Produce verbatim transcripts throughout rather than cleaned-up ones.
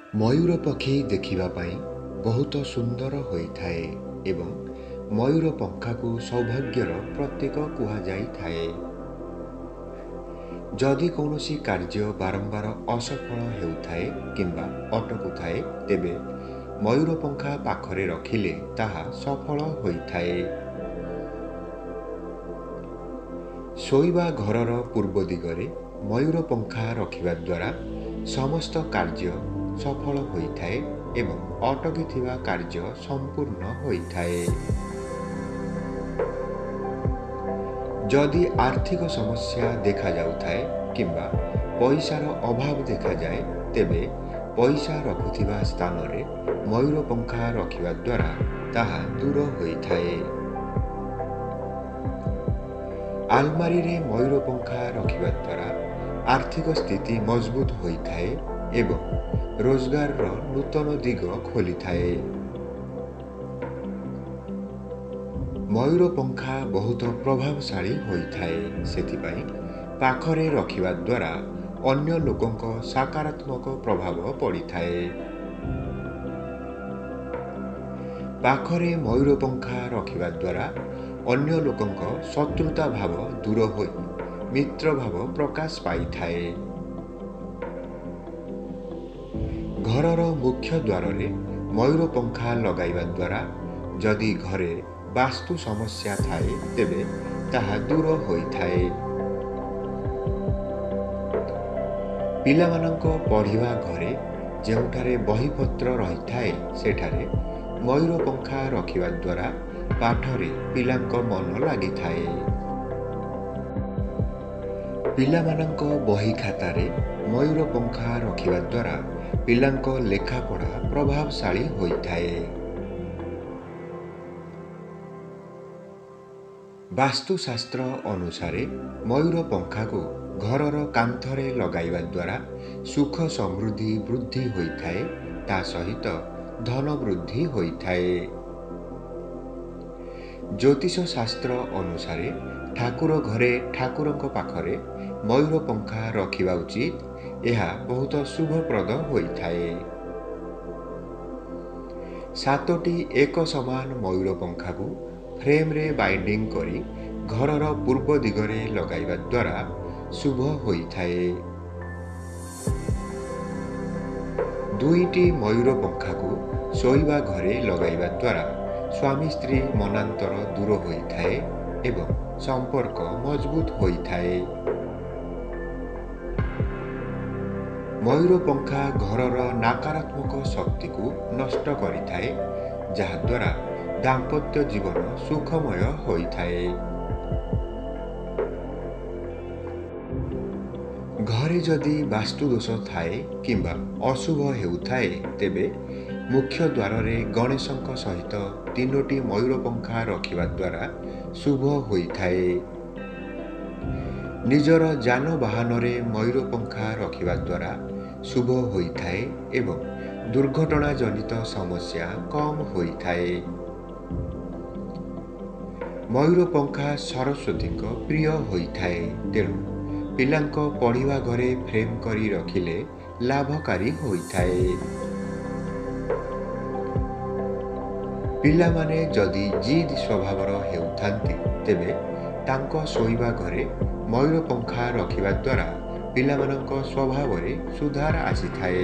मयूर पक्षी देखिबा पाई बहुत सुंदर होइथाए एवं मयूर पंखा को सौभाग्यर प्रतीक कुहा जाई थाए। जदि कौनसी कार्य बारंबार असफल हेउथाए किंबा अटकुथाए तेबे मयूर पंखा पाखरे रखिले ताहा सफल होइथाए। शोइबा घरर पूर्व दिगरे मयूर पंखा रखिबा द्वारा समस्त कार्य सफल होइथाए एवं अटकी थिबा कार्य संपूर्ण होइथाए। जदि आर्थिक समस्या देखा जाउथाए किंबा पैसार अभाव देखा जाए तेबे पैसा रखुथिबा स्थान रे मयूर पंखा रखिबा द्वारा ताहा दूर होइथाए। आलमारी रे मयूर पंखा रखिबा द्वारा आर्थिक स्थिति मजबूत होइथाए एवं रोजगार रो नूतन दिग खोली थाए। मयूर पंखा बहुत प्रभावशाली होइथाए, सेथिपाई पाखरे रखिबा द्वारा अन्य लोकंक सकारात्मक प्रभाव पड़ी थाए। पाखरे मयूर पंखा रखिबा द्वारा अन्य लोकंक शत्रुता भाव दूर होई मित्र भाव प्रकाश पाई थाए। घरर मुख्य द्वार रे मयूर पंखा लगाइबा द्वारा जदि घरे वास्तु समस्या थाए तेबे ताहा दूर होइथाए। पिलामानंको पढ़िबा घरे जेउठारे बहीपत्र रहिथाए सेठारे मयूर पंखा रखिबा द्वारा पाठरे पिलांको मन लागिथाए। पिलामानंको बही खातारे मयूर पंखा रखिबा द्वारा पिलांको लेखा पढ़ा प्रभावशाली होइथाए। वास्तुशास्त्र अनुसारे मयूर पंखा को घरर कांथरे लगाइबा द्वारा सुख समृद्धि वृद्धि होइथाए, ता सहित धन वृद्धि होइथाए। ज्योतिष शास्त्र अनुसारे ठाकुर घरे ठाकुरंक पाखरे मयूर पंखा रखिबा उचित, यह बहुत शुभप्रद होइथाए। सातोटी एक समान मयूर पंखा को फ्रेम रे बाइंडिंग करी घरर पूर्व दिगरे लगाइबा द्वारा शुभ होइथाए। दुईटी मयूर पंखा को शोइबा घरे लगाइबा द्वारा स्वामी स्त्री मनांतर दूर होइथाए एवं संपर्क मजबूत होइथाए। मयूर पंखा घरर नकारात्मक शक्ति को नष्ट करिथाए, जहा द्वारा दाम्पत्य जीवन सुखमय होइथाए। घरे जदि वास्तुदोष थाए किंबा अशुभ हेउथाए तेबे मुख्य द्वार रे गणेशंक सहित तीनोटी मयूर पंखा रखिबा द्वारा शुभ होइथाए। निजर जानवाहन रे मयूर पंखा रखिबा द्वारा शुभ होइथाए एवं दुर्घटना जनित समस्या कम होइथाए। मयूर पंखा सरस्वती को प्रिय होइथाए, तेणु पिलांको पढ़िबा घरे फ्रेम करी रखिले लाभकारी होइथाए। पिला माने जदि जिद स्वभावर हेउथांती तेबे तांको शोइबा घरे मयूर पंखा रखिबा द्वारा पिलामानंको स्वभाव रे सुधार आसीथाए।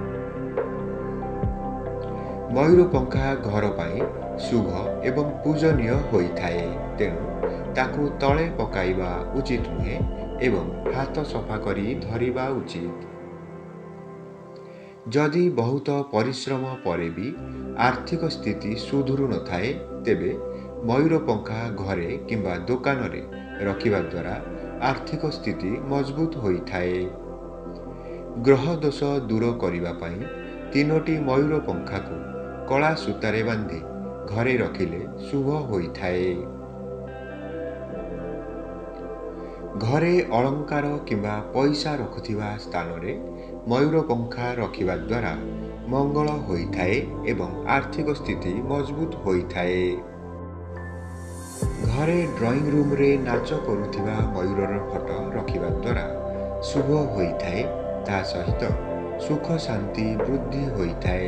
मयूर पंखा घर पाई शुभ एवं पूजनीय होइथाए, तेणु ताकू तले पकाइबा उचित नुहे एवं हाथ सफा करी धरिबा उचित। जदि बहुत परिश्रम परे भी आर्थिक स्थिति सुधुरु न थाए तेबे मयूर पंखा घरे किंबा दुकान रे रखिबा द्वारा आर्थिक स्थिति मजबूत होइथाए। ग्रह दोष दूर करिबा पाई तीनोटी मयूर पंखा को कला सूतारे बांधी घरे रखिले शुभ होइथाए। घरे अलंकार किंबा पैसा रखुथिबा स्थान रे मयूर पंखा रखिबा द्वारा मंगल होइथाए एवं आर्थिक स्थिति मजबूत होइथाए। घरे ड्राइंग रूम रे नाच करुथिबा मयूरर फोटो रखिबा द्वारा शुभ होइथाए, ता सहित ସୁଖ ଶାନ୍ତି ବୃଦ୍ଧି ହୋଇଥାଏ।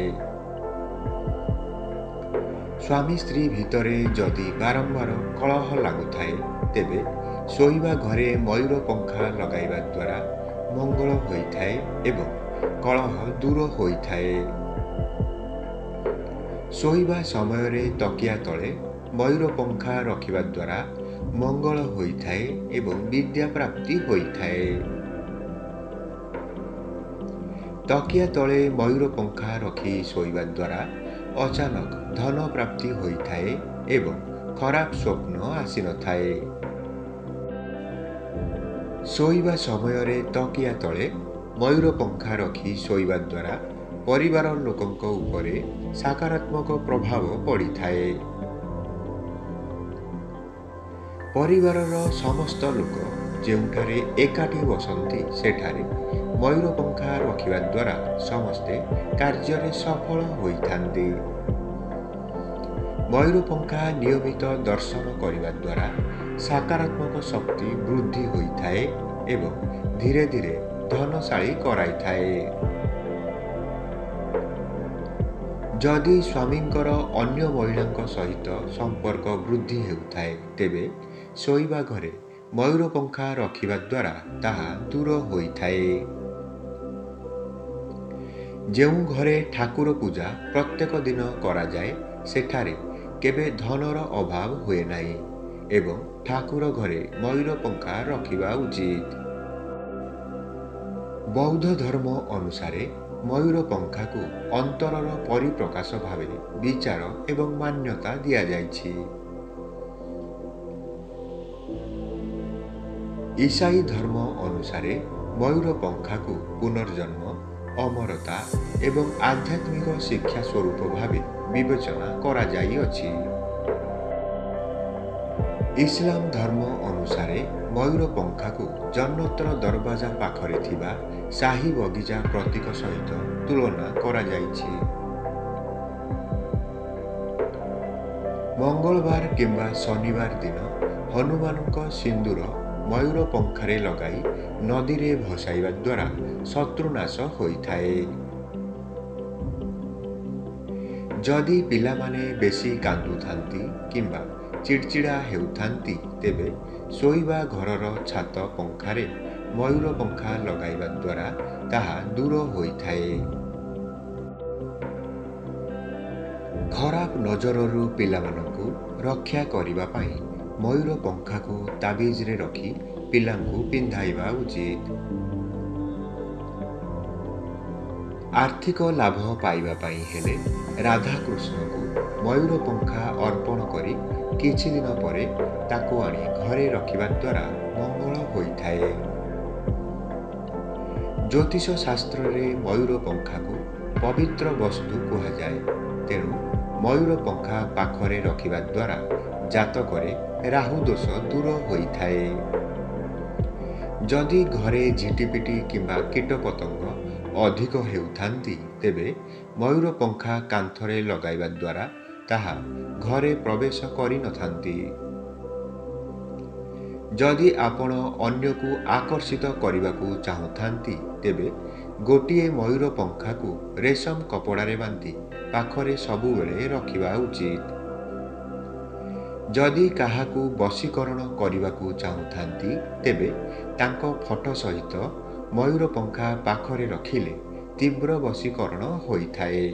ସ୍ୱାମୀ ସ୍ତ୍ରୀ ଭିତରେ ଯଦି ବାରମ୍ବାର କଳହ ଲାଗୁଥାଏ ତେବେ ଶୋଇବା ଘରେ ମୟୂର ପଙ୍ଖା ଲଗାଇବା ଦ୍ୱାରା ମଙ୍ଗଳ ହୋଇଥାଏ ଏବଂ କଳହ ଦୂର ହୋଇଥାଏ। ଶୋଇବା ସମୟରେ ତକିଆ ତଳେ ମୟୂର ପଙ୍ଖା ରଖିବା ଦ୍ୱାରା ମଙ୍ଗଳ ହୋଇଥାଏ ଏବଂ ବିଦ୍ୟା ପ୍ରାପ୍ତି ହୋଇଥାଏ। ତକିଆ ତଳେ ମୟୂର ପଙ୍ଖା ରଖି ଶୋଇବା ଦ୍ୱାରା ଅଚାନକ ଧନ ପ୍ରାପ୍ତି ହୋଇଥାଏ ଏବଂ ଖରାପ ସ୍ୱପ୍ନ ଆସିନଥାଏ। ଶୋଇବା ସମୟରେ ତକିଆ ତଳେ ମୟୂର ପଙ୍ଖା ରଖି ଶୋଇବା ଦ୍ୱାରା ପରିବାର ଲୋକଙ୍କ ଉପରେ ସକାରାତ୍ମକ ପ୍ରଭାବ ପଡ଼ିଥାଏ। ପରିବାରର ସମସ୍ତ ଲୋକ ଯେଉଁଠାରେ ଏକାଠି ବସନ୍ତି ସେଠାରେ ମୟୂର ପଙ୍ଖା ରଖିବା ଦ୍ୱାରା ସମସ୍ତେ କାର୍ଯ୍ୟରେ ସଫଳ ହୋଇଥାନ୍ତି। ମୟୂର ପଙ୍ଖା ନିୟମିତ ଦର୍ଶନ କରିବା ଦ୍ୱାରା ସକାରାତ୍ମକ ଶକ୍ତି ବୃଦ୍ଧି ହୋଇଥାଏ ଏବଂ ଧୀରେ ଧୀରେ ଧନଶାଳୀ କରାଇଥାଏ। ଯଦି ସ୍ୱାମୀଙ୍କର ଅନ୍ୟ ମହିଳାଙ୍କ ସହିତ ସମ୍ପର୍କ ବୃଦ୍ଧି ହେଉଥାଏ ତେବେ ଶୋଇବା ଘରେ ମୟୂର ପଙ୍ଖା ରଖିବା ଦ୍ୱାରା ତାହା ଦୂର ହୋଇଥାଏ। ଯେଉଁ ଘରେ ଠାକୁର ପୂଜା ପ୍ରତ୍ୟେକ ଦିନ କରାଯାଏ ସେଠାରେ କେବେ ଧନର ଅଭାବ ହୁଏ ନାହିଁ ଏବଂ ଠାକୁର ଘରେ ମୟୂର ପଙ୍ଖା ରଖିବା ଉଚିତ। ବୌଦ୍ଧ ଧର୍ମ ଅନୁସାରେ ମୟୂର ପଙ୍ଖାକୁ ଅନ୍ତରର ପରିପ୍ରକାଶ ଭାବେ ବିଚାର ଏବଂ ମାନ୍ୟତା ଦିଆଯାଇଛି। ଇସାଇ ଧର୍ମ ଅନୁସାରେ ମୟୂର ପଙ୍ଖାକୁ ପୁନର୍ଜନ୍ମ, ଅମରତା ଏବଂ ଆଧ୍ୟାତ୍ମିକ ଶିକ୍ଷା ସ୍ୱରୂପ ଭାବେ ବିବେଚନା କରାଯାଇଅଛି। ଇସଲାମ ଧର୍ମ ଅନୁସାରେ ମୟୂର ପଙ୍ଖାକୁ ଜନ୍ନତର ଦରବାଜା ପାଖରେ ଥିବା ସାହି ବଗିଚା ପ୍ରତୀକ ସହିତ ତୁଳନା କରାଯାଇଛି। ମଙ୍ଗଳବାର କିମ୍ବା ଶନିବାର ଦିନ ହନୁମାନଙ୍କ ସିନ୍ଦୁର ମୟୂର ପଙ୍ଖାରେ ଲଗାଇ ନଦୀରେ ଭସାଇବା ଦ୍ୱାରା ଶତ୍ରୁନାଶ ହୋଇଥାଏ। ଯଦି ପିଲାମାନେ ବେଶୀ କାନ୍ଦୁଥାନ୍ତି କିମ୍ବା ଚିଡ଼ଚିଡ଼ା ହେଉଥାନ୍ତି ତେବେ ଶୋଇବା ଘରର ଛାତ ପଙ୍ଖାରେ ମୟୂର ପଙ୍ଖା ଲଗାଇବା ଦ୍ୱାରା ତାହା ଦୂର ହୋଇଥାଏ। ଖରାପ ନଜରରୁ ପିଲାମାନଙ୍କୁ ରକ୍ଷା କରିବା ପାଇଁ ମୟୂର ପଙ୍ଖାକୁ ତାବିଜରେ ରଖି ପିଲାଙ୍କୁ ପିନ୍ଧାଇବା ଉଚିତ। ଆର୍ଥିକ ଲାଭ ପାଇବା ପାଇଁ ହେଲେ ରାଧାକୃଷ୍ଣଙ୍କୁ ମୟୂର ପଙ୍ଖା ଅର୍ପଣ କରି କିଛି ଦିନ ପରେ ତାକୁ ଆଣି ଘରେ ରଖିବା ଦ୍ୱାରା ମଙ୍ଗଳ ହୋଇଥାଏ। ଜ୍ୟୋତିଷ ଶାସ୍ତ୍ରରେ ମୟୂର ପଙ୍ଖାକୁ ପବିତ୍ର ବସ୍ତୁ କୁହାଯାଏ। ତେଣୁ ମୟୂର ପଙ୍ଖା ପାଖରେ ରଖିବା ଦ୍ୱାରା ଜାତକରେ ରାହୁ ଦୋଷ ଦୂର ହୋଇଥାଏ। ଯଦି ଘରେ ଝିଟିପିଟି କିମ୍ବା କୀଟପତଙ୍ଗ ଅଧିକ ହେଉଥାନ୍ତି ତେବେ ମୟୂର ପଙ୍ଖା କାନ୍ଥରେ ଲଗାଇବା ଦ୍ୱାରା ତାହା ଘରେ ପ୍ରବେଶ କରିନଥାନ୍ତି। ଯଦି ଆପଣ ଅନ୍ୟକୁ ଆକର୍ଷିତ କରିବାକୁ ଚାହୁଁଥାନ୍ତି ତେବେ ଗୋଟିଏ ମୟୂର ପଙ୍ଖାକୁ ରେଶମ କପଡ଼ାରେ ବାନ୍ଧି ପାଖରେ ସବୁବେଳେ ରଖିବା ଉଚିତ। ଯଦି କାହାକୁ ବଶୀକରଣ କରିବାକୁ ଚାହୁଁଥାନ୍ତି ତେବେ ତାଙ୍କ ଫଟୋ ସହିତ ମୟୂର ପଙ୍ଖା ପାଖରେ ରଖିଲେ ତୀବ୍ର ବଶୀକରଣ ହୋଇଥାଏ।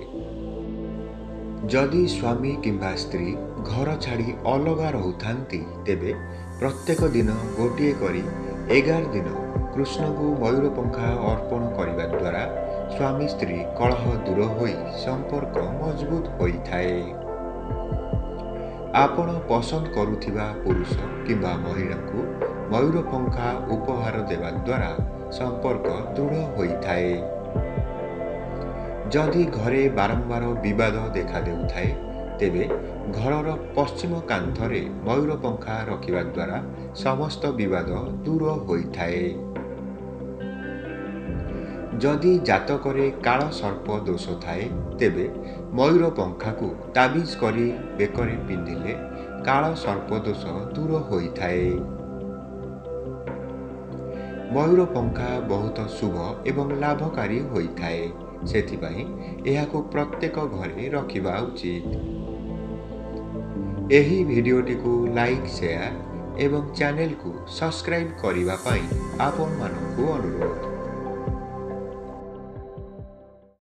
ଯଦି ସ୍ୱାମୀ କିମ୍ବା ସ୍ତ୍ରୀ ଘର ଛାଡ଼ି ଅଲଗା ରହୁଥାନ୍ତି ତେବେ ପ୍ରତ୍ୟେକ ଦିନ ଗୋଟିଏ କରି ଏଗାର ଦିନ କୃଷ୍ଣଙ୍କୁ ମୟୂର ପଙ୍ଖା ଅର୍ପଣ କରିବା ଦ୍ୱାରା ସ୍ୱାମୀ ସ୍ତ୍ରୀ କଳହ ଦୂର ହୋଇ ସମ୍ପର୍କ ମଜବୁତ ହୋଇଥାଏ। ଆପଣ ପସନ୍ଦ କରୁଥିବା ପୁରୁଷ କିମ୍ବା ମହିଳାଙ୍କୁ ମୟୂର ପଙ୍ଖା ଉପହାର ଦେବା ଦ୍ୱାରା ସମ୍ପର୍କ ଦୃଢ଼ ହୋଇଥାଏ। ଯଦି ଘରେ ବାରମ୍ବାର ବିବାଦ ଦେଖାଦେଉଥାଏ ତେବେ ଘରର ପଶ୍ଚିମ କାନ୍ଥରେ ମୟୂର ପଙ୍ଖା ରଖିବା ଦ୍ୱାରା ସମସ୍ତ ବିବାଦ ଦୂର ହୋଇଥାଏ। ଯଦି ଜାତକରେ କାଳ ସର୍ପ ଦୋଷ ଥାଏ ତେବେ ମୟୂର ପଙ୍ଖାକୁ ତାବିଜ କରି ବେକରେ ପିନ୍ଧିଲେ କାଳ ସର୍ପ ଦୋଷ ଦୂର ହୋଇଥାଏ। ମୟୂର ପଙ୍ଖା ବହୁତ ଶୁଭ ଏବଂ ଲାଭକାରୀ ହୋଇଥାଏ। ସେଥିପାଇଁ ଏହାକୁ ପ୍ରତ୍ୟେକ ଘରେ ରଖିବା ଉଚିତ। ଏହି ଭିଡ଼ିଓଟିକୁ ଲାଇକ୍, ସେୟାର ଏବଂ ଚ୍ୟାନେଲକୁ ସବସ୍କ୍ରାଇବ୍ କରିବା ପାଇଁ ଆପଣମାନଙ୍କୁ ଅନୁରୋଧ।